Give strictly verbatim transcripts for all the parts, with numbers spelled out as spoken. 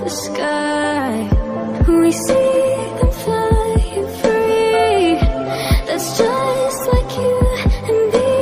the sky. We see them flying free. That's just like you and me.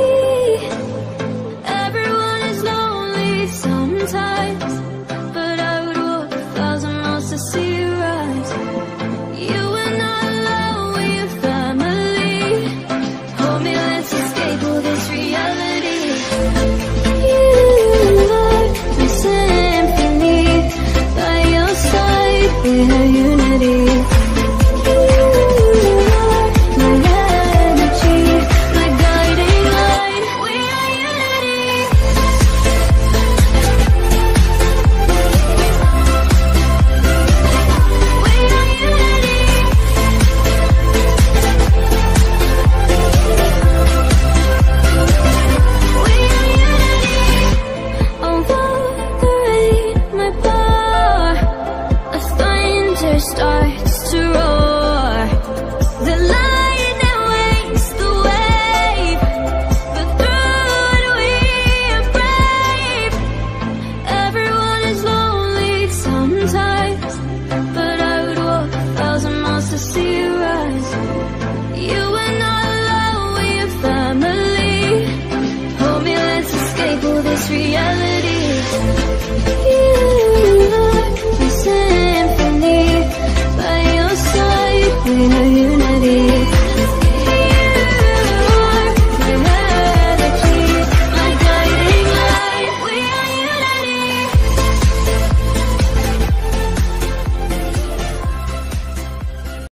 Everyone is lonely sometimes, but I would walk a thousand miles to see you rise. You are not alone with your family. Hold me, let's escape all this reality. You are my symphony, by your side we are unity. You are my energy, my guiding light. We are unity. We are unity. We are unity. Over the rain, my bar, a thunder starts to roll.